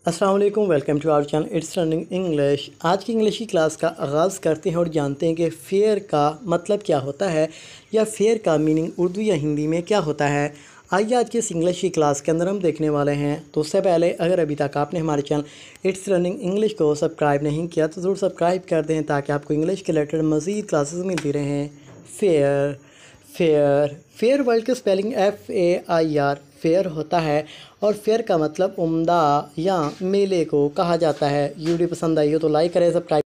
अस्सलाम वालेकुम, welcome to our channel it's running English. आज की इंग्लिश की क्लास का आगाज़ करते हैं और जानते हैं कि फ़ेयर का मतलब क्या होता है या फ़ेयर का मीनिंग उर्दू या हिंदी में क्या होता है। आइए आज की इस इंग्लिश की क्लास के अंदर हम देखने वाले हैं। तो उससे पहले अगर अभी तक आपने हमारे चैनल इट्स रनिंग इंग्लिश को सब्सक्राइब नहीं किया तो ज़रूर सब्सक्राइब कर दें ताकि आपको इंग्लिश के रिलेटेड मज़ीद क्लासेस मिलती रहें। फ़ेयर फेयर फेयर वर्ड की स्पेलिंग FAIR फेयर होता है और फेयर का मतलब उम्दा या मेले को कहा जाता है। वीडियो पसंद आई हो तो लाइक करें, सब्सक्राइब